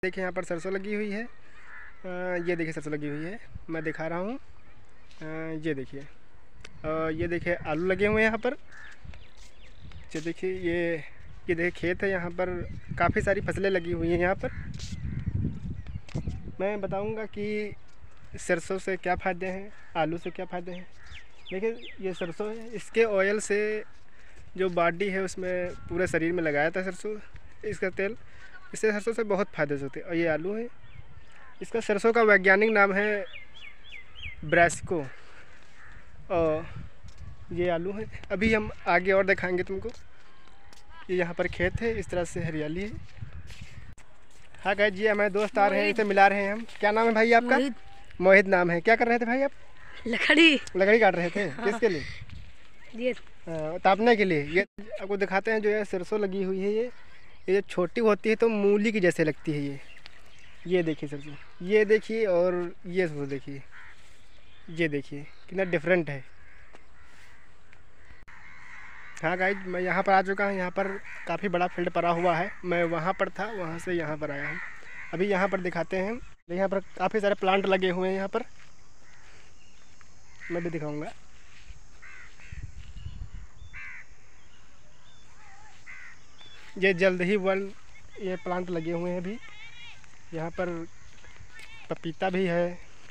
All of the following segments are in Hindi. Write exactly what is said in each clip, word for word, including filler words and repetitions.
देखिए यहाँ पर सरसों लगी हुई है। आ, ये देखिए सरसों लगी हुई है, मैं दिखा रहा हूँ। ये देखिए, ये देखिए आलू लगे हुए हैं यहाँ पर। ये देखिए, ये ये देखिए खेत है, यहाँ पर काफ़ी सारी फसलें लगी हुई हैं यहाँ पर। मैं बताऊँगा कि सरसों से क्या फ़ायदे हैं, आलू से क्या फ़ायदे हैं। देखिए ये सरसों है, इसके ऑयल से जो बॉडी है उसमें पूरे शरीर में लगाया था सरसों, इसका तेल, इससे सरसों से बहुत फ़ायदे होते हैं। और ये आलू है, इसका सरसों का वैज्ञानिक नाम है ब्रासिको। और ये आलू है। अभी हम आगे और दिखाएंगे तुमको। ये यहाँ पर खेत है, इस तरह से हरियाली है। हाँ गाइस जी, हमारे दोस्त आ रहे हैं, इसे मिला रहे हैं हम। क्या नाम है भाई आपका? मोहित। मोहित नाम है। क्या कर रहे थे भाई आप? लकड़ी लकड़ी काट रहे थे। हाँ। किसके लिए? ये तापने के लिए। ये आपको दिखाते हैं, जो ये सरसों लगी हुई है, ये ये छोटी होती है तो मूली की जैसे लगती है। ये ये देखिए सरसों, ये देखिए, और ये सरसों देखिए, ये देखिए कितना डिफरेंट है। हाँ गाइस, मैं यहाँ पर आ चुका हूँ। यहाँ पर काफ़ी बड़ा फील्ड पड़ा हुआ है। मैं वहाँ पर था, वहाँ से यहाँ पर आया हूँ। अभी यहाँ पर दिखाते हैं। यहाँ पर काफ़ी सारे प्लांट लगे हुए हैं। यहाँ पर मैं भी दिखाऊंगा। ये जल्द ही वन ये प्लांट लगे हुए हैं अभी। यहाँ पर पपीता भी है,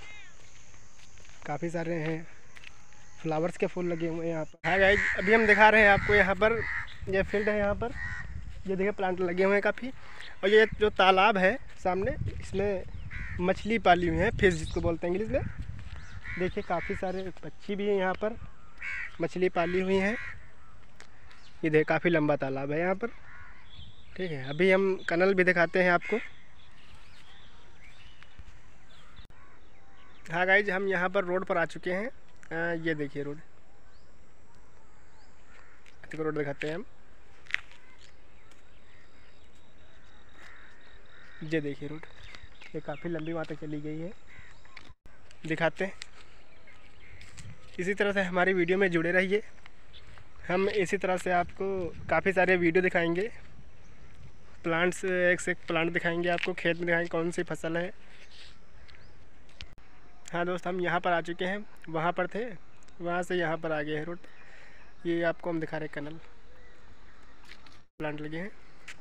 काफ़ी सारे हैं। फ्लावर्स के फूल लगे हुए हैं यहाँ पर। हाँ गाइस, अभी हम दिखा रहे हैं आपको। यहाँ पर ये फील्ड है, यहाँ पर ये देखिए प्लांट लगे हुए हैं काफ़ी। और ये जो तालाब है सामने, इसमें मछली पाली हुई है, फिश जिसको बोलते हैं इंग्लिश में। देखिए काफ़ी सारे पक्षी भी हैं यहाँ पर, मछली पाली हुई हैं। ये देखिए काफ़ी लंबा तालाब है यहाँ पर। ठीक है, अभी हम कनल भी दिखाते हैं आपको। हाँ गाइज, हम यहाँ पर रोड पर आ चुके हैं। आ, ये देखिए रोड, देखो रोड दिखाते हैं हम। ये देखिए रोड, ये काफ़ी लंबी वहाँ तक चली गई है। दिखाते हैं। इसी तरह से हमारी वीडियो में जुड़े रहिए। हम इसी तरह से आपको काफ़ी सारे वीडियो दिखाएंगे। प्लांट्स, एक से एक प्लांट दिखाएंगे आपको, खेत में दिखाएंगे कौन सी फसल है। हाँ दोस्त, हम यहाँ पर आ चुके हैं। वहाँ पर थे, वहाँ से यहाँ पर आ गए हैं रोड। ये आपको हम दिखा रहे हैं, कनल प्लांट लगे हैं।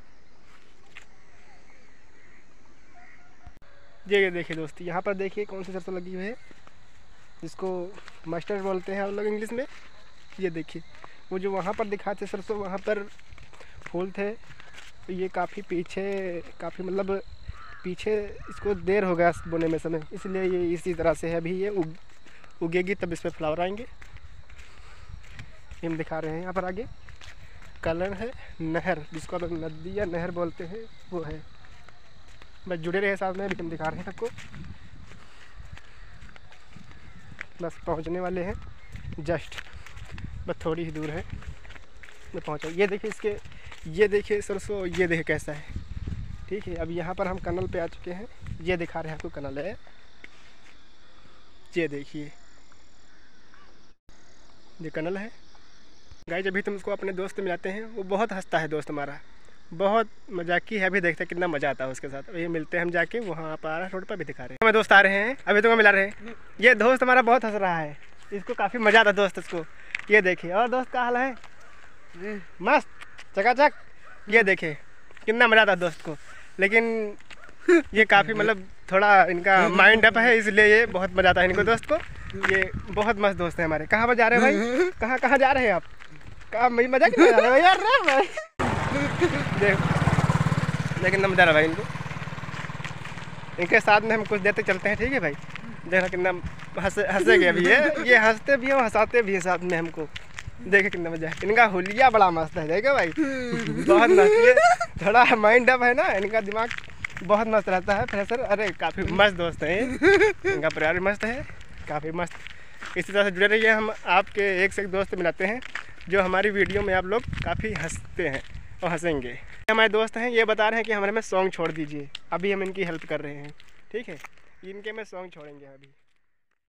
ये देखिए दोस्त, यहाँ पर देखिए कौन सी सरसों लगी हुई है, जिसको मस्टर्ड बोलते हैं हम लोग इंग्लिश में। ये देखिए, वो जो वहाँ पर दिखाते सरसों, वहाँ पर फूल थे। तो ये काफ़ी पीछे, काफ़ी मतलब पीछे इसको देर हो गया बोने में समय, इसलिए ये इसी तरह से है। अभी ये उग उगेगी तब इस पर फ्लावर आएंगे। हम दिखा रहे हैं। यहाँ पर आगे कलर है नहर, जिसको आप नदी या नहर बोलते हैं, वो है। बस जुड़े रहे साथ में, अभी हम दिखा रहे हैं सबको। बस पहुँचने वाले हैं, जस्ट बस थोड़ी ही दूर है, मैं पहुँचा। ये देखिए इसके, ये देखिए सरसों, ये देखिए कैसा है। ठीक है, अब यहाँ पर हम कनल पे आ चुके हैं। ये दिखा रहे हैं आपको, कनल है। ये देखिए, ये कनल है गाइस। अभी तुम उसको अपने दोस्त मिलाते हैं, वो बहुत हंसता है दोस्त हमारा, बहुत मजाकी है। अभी देखते हैं कितना मजा आता है उसके साथ। अभी मिलते हैं हम जाके, वहाँ पर आ रहा है, रोड पर भी दिखा रहे हैं। हमें दोस्त आ रहे हैं, अभी तुमको मिला रहे हैं। ये दोस्त हमारा बहुत हंस रहा है, इसको काफ़ी मजा आता है दोस्त इसको। ये देखिए, और दोस्त का हाल है मस्त चकाचक। ये देखिए कितना मजा आता है दोस्त को। लेकिन ये काफ़ी मतलब थोड़ा इनका माइंड अप है, इसलिए ये बहुत मजा आता है इनको दोस्त को। ये बहुत मस्त दोस्त है हमारे। कहाँ पर जा रहे हैं भाई? कहाँ कहाँ जा रहे हैं आप? कहाँ मजा क्यों जा रहे हैं यार? भाई देख लेकिन कितना मजा आ रहा है भाई इनको। इनके साथ में हम कुछ देर तक चलते हैं, ठीक है भाई? देखना कितना हंस हंसेंगे अभी ये ये हंसते भी हैं, हंसाते भी हैं साथ में हमको। देखे कितना मजा है। इनका हुलिया बड़ा मस्त है, देखे भाई, बहुत मस्त। ये थोड़ा माइंड अप है ना, इनका दिमाग बहुत मस्त रहता है, फ्रेशर। अरे काफ़ी मस्त दोस्त है, इनका परिवार भी मस्त है, काफ़ी मस्त। इसी तरह से जुड़े रहिए। हम आपके एक से एक दोस्त मिलाते हैं, जो हमारी वीडियो में आप लोग काफ़ी हंसते हैं और हंसेंगे। हमारे दोस्त हैं, ये बता रहे हैं कि हमारे में सॉन्ग छोड़ दीजिए। अभी हम इनकी हेल्प कर रहे हैं, ठीक है? इनके में सॉन्ग छोड़ेंगे अभी।